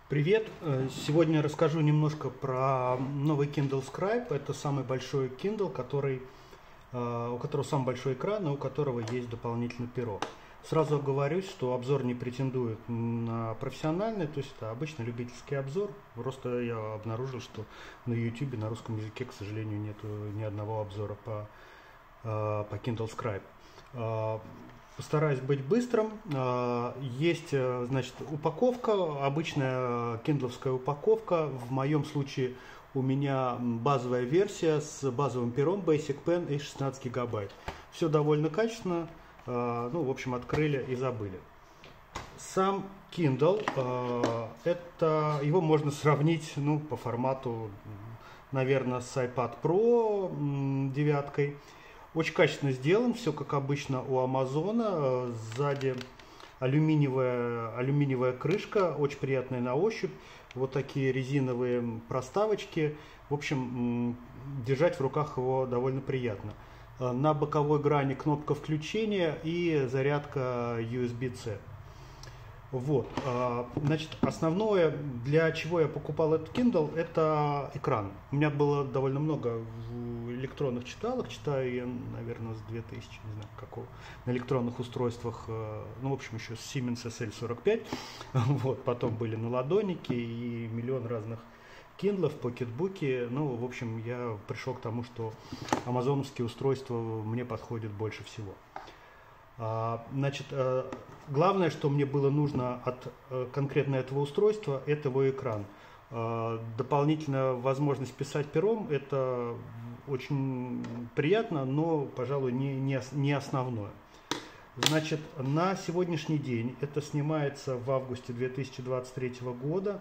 Привет! Сегодня расскажу немножко про новый Kindle Scribe. Это самый большой Kindle, у которого самый большой экран и у которого есть дополнительное перо. Сразу оговорюсь, что обзор не претендует на профессиональный, то есть это обычный любительский обзор. Просто я обнаружил, что на YouTube на русском языке, к сожалению, нет ни одного обзора по Kindle Scribe. Постараюсь быть быстрым. Есть, значит, упаковка, обычная киндловская упаковка. В моем случае у меня базовая версия с базовым пером Basic Pen и 16 гигабайт. Все довольно качественно. В общем, открыли и забыли. Сам Kindle, его можно сравнить, по формату, наверное, с iPad Pro 9. Очень качественно сделан, все как обычно у Амазона. Сзади алюминиевая крышка, очень приятная на ощупь. Вот такие резиновые проставочки. В общем, держать в руках его довольно приятно. На боковой грани кнопка включения и зарядка USB-C. Вот, значит, основное, для чего я покупал этот Kindle, это экран. У меня было довольно много электронных читалок, читаю я, наверное, с 2000, не знаю, какого, на электронных устройствах, в общем, еще с Siemens SL45, вот, потом были наладонники и миллион разных Kindle, покетбуки, в общем, я пришел к тому, что амазоновские устройства мне подходят больше всего. Значит, главное, что мне было нужно от конкретно этого устройства, это его экран. Дополнительная возможность писать пером, это очень приятно, но, пожалуй, не основное. Значит, на сегодняшний день, это снимается в августе 2023 года,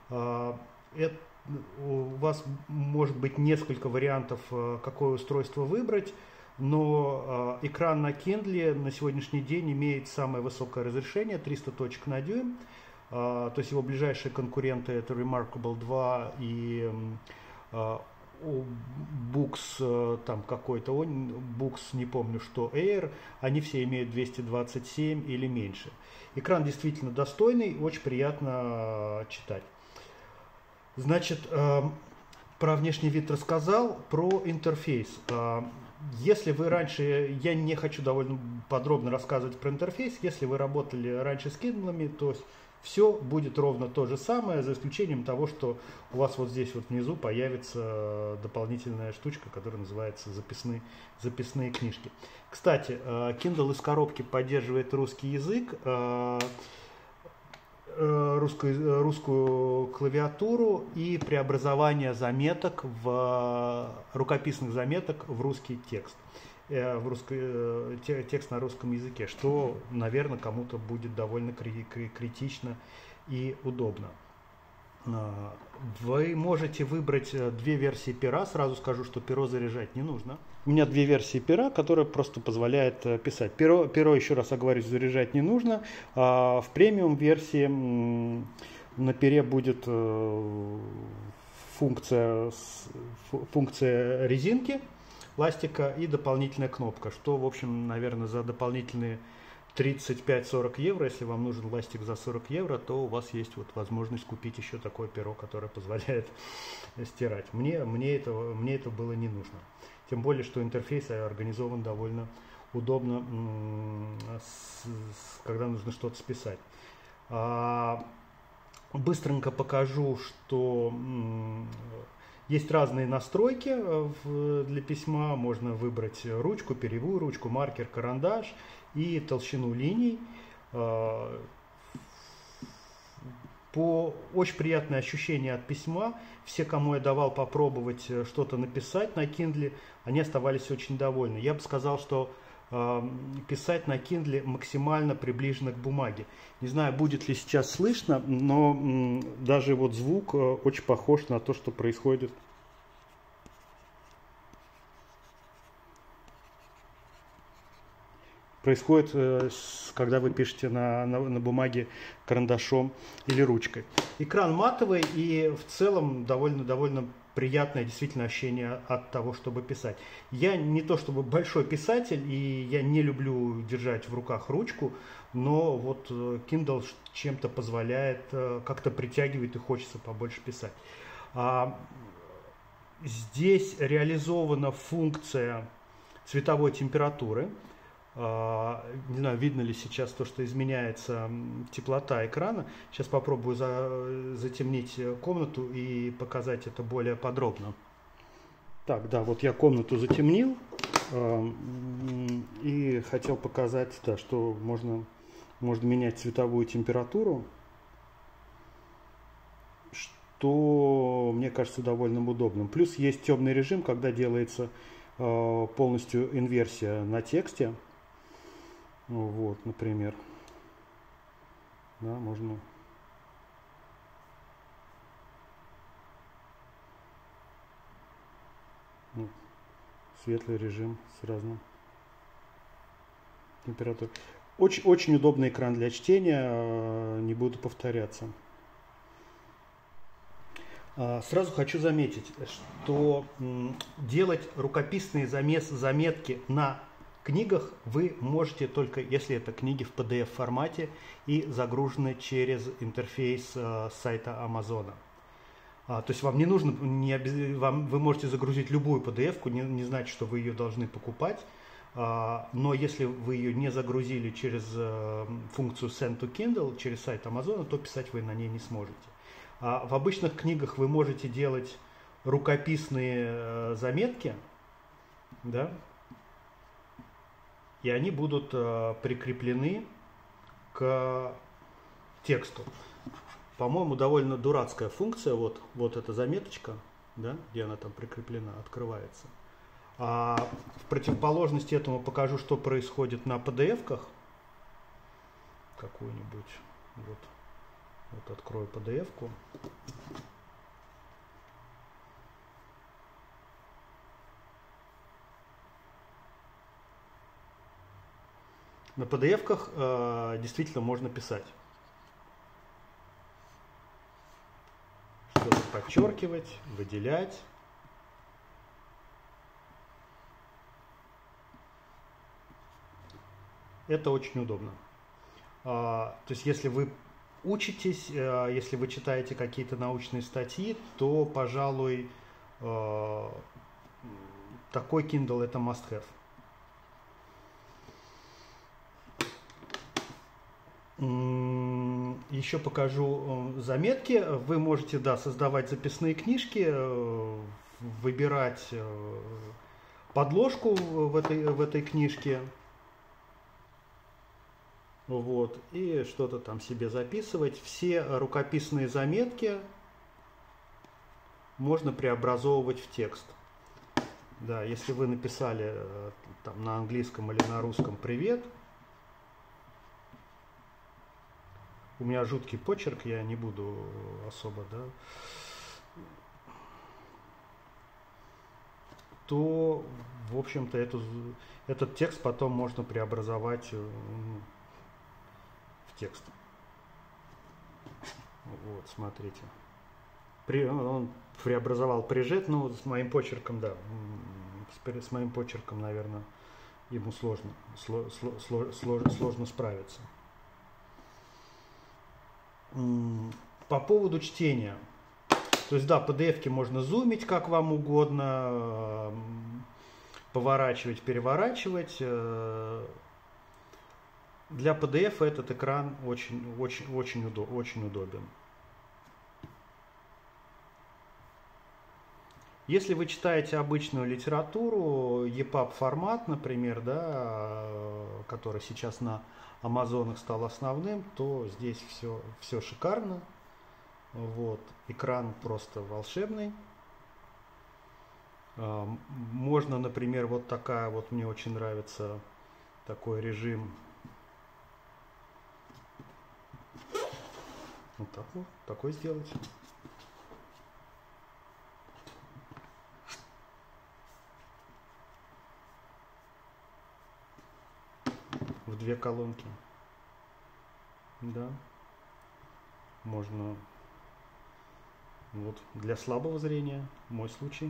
у вас может быть несколько вариантов, какое устройство выбрать. Но экран на Kindle на сегодняшний день имеет самое высокое разрешение 300 точек на дюйм. То есть его ближайшие конкуренты это Remarkable 2 и Boox, там какой-то Boox, не помню что, Air. Они все имеют 227 или меньше. Экран действительно достойный, очень приятно читать. Значит, про внешний вид рассказал, про интерфейс. Если вы раньше, я не хочу довольно подробно рассказывать про интерфейс, если вы работали раньше с Kindle, то все будет ровно то же самое, за исключением того, что у вас вот здесь вот внизу появится дополнительная штучка, которая называется записные книжки. Кстати, Kindle из коробки поддерживает русский язык, русскую клавиатуру и преобразование заметок рукописных заметок в русский текст, текст на русском языке, что, наверное, кому-то будет довольно критично и удобно. Вы можете выбрать две версии пера. Сразу скажу, что перо заряжать не нужно. У меня две версии пера, которые просто позволяют писать. Перо, еще раз оговорюсь, заряжать не нужно. В премиум версии на пере будет функция резинки, ластика и дополнительная кнопка, что, в общем, наверное, за дополнительные 35-40 евро, если вам нужен ластик за 40 евро, то у вас есть вот возможность купить еще такое перо, которое позволяет стирать. Мне это было не нужно. Тем более, что интерфейс организован довольно удобно, когда нужно что-то списать. Быстренько покажу, что есть разные настройки для письма. Можно выбрать ручку, перьевую ручку, маркер, карандаш и толщину линий. Очень приятное ощущение от письма. Все, кому я давал попробовать что-то написать на Kindle, они оставались очень довольны. Я бы сказал, что писать на Kindle максимально приближено к бумаге. Не знаю, будет ли сейчас слышно, но даже вот звук очень похож на то, что происходит. Происходит, когда вы пишете на бумаге карандашом или ручкой. Экран матовый и в целом довольно приятное действительно ощущение от того, чтобы писать. Я не то чтобы большой писатель, и я не люблю держать в руках ручку, но вот Kindle чем-то позволяет, как-то притягивает и хочется побольше писать. Здесь реализована функция цветовой температуры. Не знаю, видно ли сейчас то, что изменяется теплота экрана. Сейчас попробую затемнить комнату и показать это более подробно. Так, да, вот я комнату затемнил и хотел показать, да, что можно менять цветовую температуру, что мне кажется довольно удобным. Плюс есть темный режим, когда делается полностью инверсия на тексте. Вот, например, да, можно светлый режим с разным температурой. Очень удобный экран для чтения, не буду повторяться. Сразу хочу заметить, что делать рукописные заметки на книгах вы можете только если это книги в PDF формате и загружены через интерфейс сайта Амазона. То есть вам не нужно, вы можете загрузить любую PDF-ку, не значит, что вы ее должны покупать. Но если вы ее не загрузили через функцию Send to Kindle, через сайт Амазона, то писать вы на ней не сможете. В обычных книгах вы можете делать рукописные заметки, да, и они будут прикреплены к тексту. По-моему, довольно дурацкая функция, вот эта заметочка, да, где она там прикреплена, открывается. В противоположность этому покажу, что происходит на PDF-ках. Какую-нибудь. Вот открою PDF-ку. На PDF-ках действительно можно писать. Что-то подчеркивать, выделять. Это очень удобно. То есть, если вы учитесь, если вы читаете какие-то научные статьи, то, пожалуй, такой Kindle это must-have. Еще покажу заметки. Вы можете, да, создавать записные книжки, выбирать подложку в этой книжке. Вот, и что-то там себе записывать. Все рукописные заметки можно преобразовывать в текст. Да, если вы написали там на английском или на русском «привет», у меня жуткий почерк, я не буду особо, да, то, в общем-то, этот текст потом можно преобразовать в текст. Вот, смотрите. Он преобразовал прижет, ну, с моим почерком, да, с моим почерком, наверное, ему сложно справиться. По поводу чтения. То есть, да, PDF-ки можно зумить как вам угодно, поворачивать, переворачивать. Для PDF этот экран очень удобен. Если вы читаете обычную литературу, EPUB формат, например, да, который сейчас на Амазонах стал основным, то здесь все шикарно. Вот, экран просто волшебный. Можно, например, вот такая вот, мне очень нравится такой режим. Вот так вот, такой сделать. В две колонки. Да. Можно Вот для слабого зрения мой случай.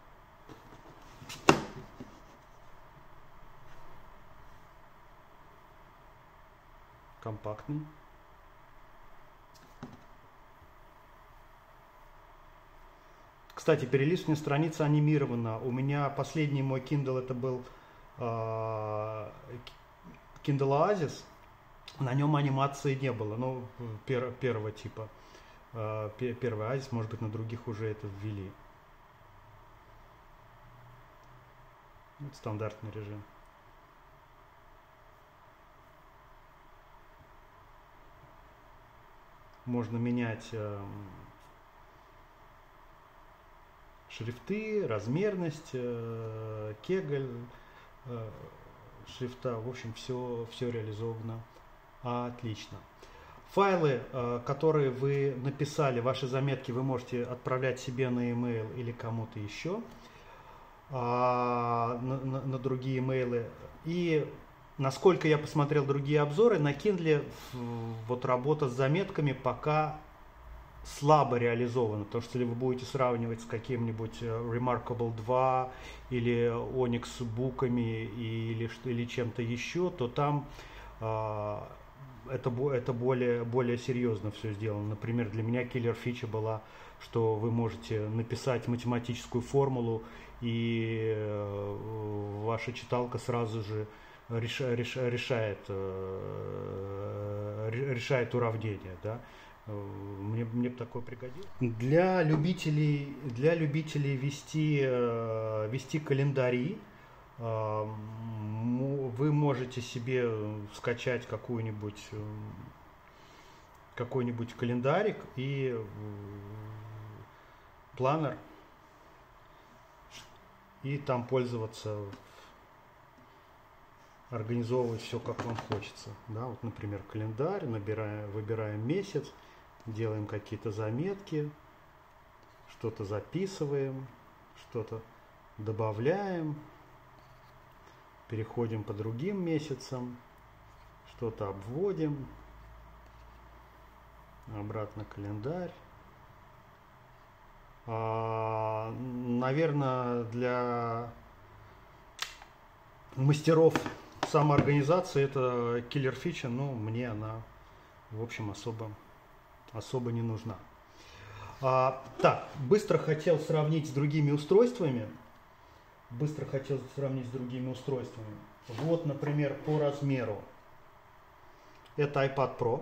Компактный. Кстати, перелистывание страницы анимировано. У меня последний мой Kindle это был Kindle Oasis. На нем анимации не было, ну, первого типа. Первый Oasis, может быть, на других уже это ввели. Вот стандартный режим. Можно менять шрифты, размерность, кегль шрифта. В общем, все реализовано отлично. Файлы, которые вы написали, ваши заметки, вы можете отправлять себе на e-mail или кому-то еще, на другие имейлы. И насколько я посмотрел другие обзоры, на Kindle вот работа с заметками пока слабо реализована. Потому что если вы будете сравнивать с каким-нибудь Remarkable 2 или Onyx буками или чем-то еще, то там это более серьезно все сделано. Например, для меня киллер-фича была, что вы можете написать математическую формулу, и ваша читалка сразу же решает уравнение. Да? Мне бы такое пригодилось. Для любителей вести календари, вы можете себе скачать какой-нибудь календарик и планер, и там пользоваться, организовывать все, как вам хочется. Да, вот, например, календарь, выбираем месяц, делаем какие-то заметки, что-то записываем, что-то добавляем. Переходим по другим месяцам, что-то обводим, обратно календарь. Наверное, для мастеров самоорганизации это киллер-фича, но мне она, в общем, особо не нужна. Так, быстро хотел сравнить с другими устройствами. Вот, например, по размеру. Это iPad Pro.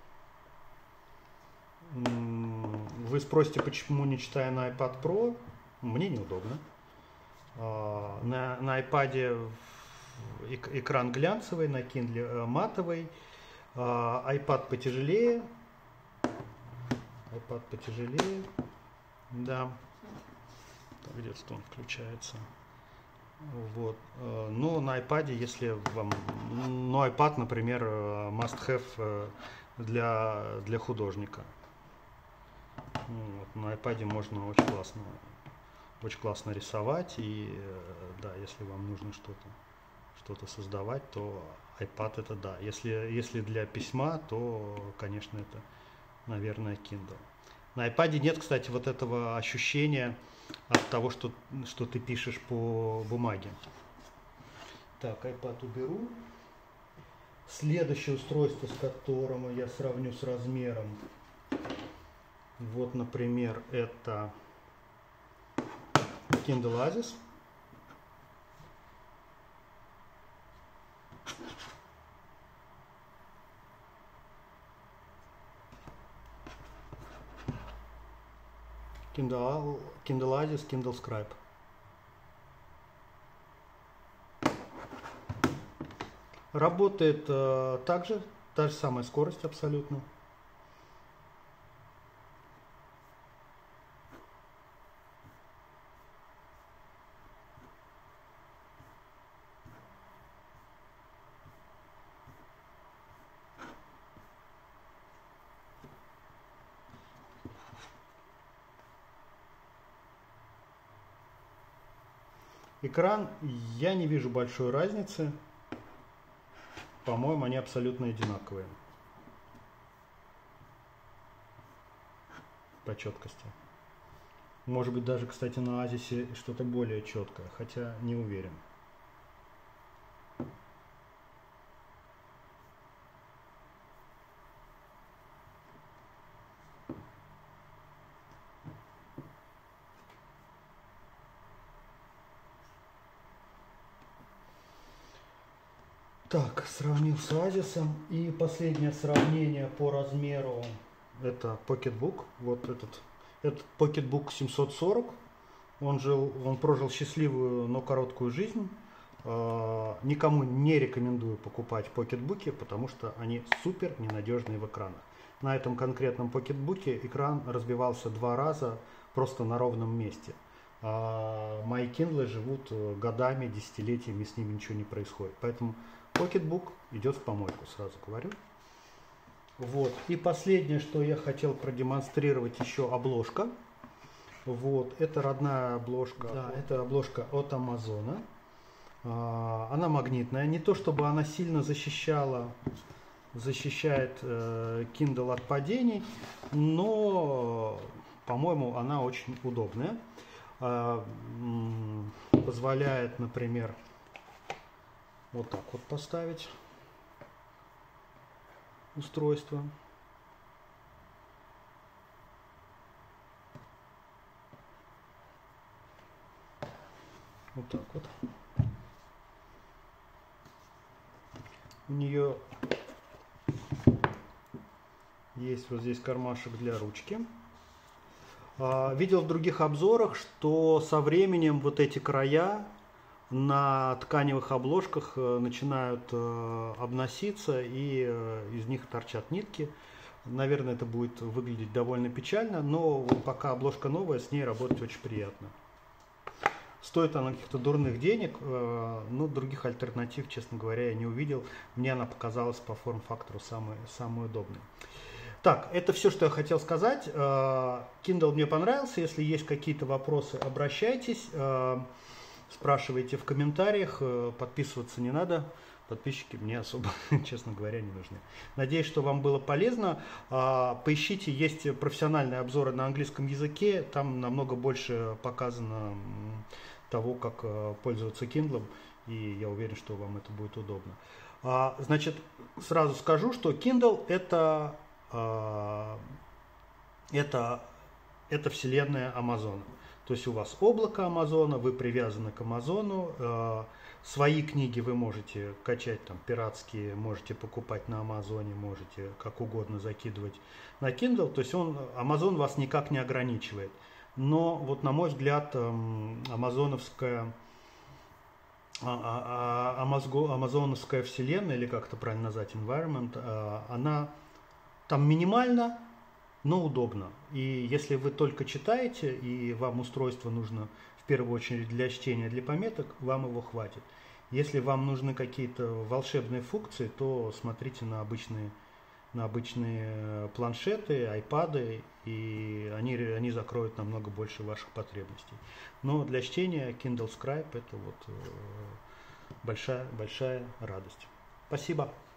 Вы спросите, почему не читаю на iPad Pro? Мне неудобно. На iPad экран глянцевый, на Kindle матовый. iPad потяжелее. Да. Где-то он включается. Вот. Но на iPad, если вам... Ну, iPad, например, must-have для художника. Вот. На iPad можно очень классно рисовать. И да, если вам нужно что-то создавать, то iPad это да. Если для письма, то, конечно, это, наверное, Kindle. На iPad нет, кстати, вот этого ощущения от того, что ты пишешь по бумаге. Так, iPad уберу. Следующее устройство, с которым я сравню с размером. Вот, например, это Kindle Oasis. Kindle Oasis, Kindle Scribe. Работает также, та же самая скорость абсолютно. Экран, я не вижу большой разницы. По-моему, они абсолютно одинаковые по четкости. Может быть, даже, кстати, на Азисе что-то более четкое, хотя не уверен. Так, сравнил с Азисом. И последнее сравнение по размеру. Это Pocketbook. Вот этот Pocketbook 740. Он прожил счастливую, но короткую жизнь. Никому не рекомендую покупать покетбуки, потому что они супер ненадежные в экранах. На этом конкретном покетбуке экран разбивался 2 раза просто на ровном месте. Мои Kindle живут годами, десятилетиями, с ними ничего не происходит. Поэтому покетбук идет в помойку, сразу говорю. Вот. И последнее, что я хотел продемонстрировать, еще обложка. Вот, это родная обложка. Да, это обложка от Амазона. Она магнитная. Не то чтобы она сильно защищает Kindle от падений, но, по-моему, она очень удобная. Позволяет, например, вот так вот поставить устройство. Вот так вот. У нее есть вот здесь кармашек для ручки. Видел в других обзорах, что со временем вот эти края на тканевых обложках начинают обноситься, и из них торчат нитки. Наверное, это будет выглядеть довольно печально, но пока обложка новая, с ней работать очень приятно. Стоит она каких-то дурных денег, но других альтернатив, честно говоря, я не увидел. Мне она показалась по форм-фактору самой удобной. Так, это все, что я хотел сказать. Kindle мне понравился. Если есть какие-то вопросы, обращайтесь, спрашивайте в комментариях. Подписываться не надо. Подписчики мне особо, честно говоря, не нужны. Надеюсь, что вам было полезно. Поищите, есть профессиональные обзоры на английском языке. Там намного больше показано того, как пользоваться Kindle. И я уверен, что вам это будет удобно. Значит, сразу скажу, что Kindle это вселенная Амазона. То есть у вас облако Амазона, вы привязаны к Амазону. Свои книги вы можете качать там пиратские, можете покупать на Амазоне, можете как угодно закидывать на Kindle. То есть Амазон вас никак не ограничивает. Но вот на мой взгляд, амазоновская вселенная, или как это правильно назвать, environment, она там минимальна, но удобно. И если вы только читаете, и вам устройство нужно в первую очередь для чтения, для пометок, вам его хватит. Если вам нужны какие-то волшебные функции, то смотрите на обычные планшеты, айпады, и они закроют намного больше ваших потребностей. Но для чтения Kindle Scribe это вот большая радость. Спасибо.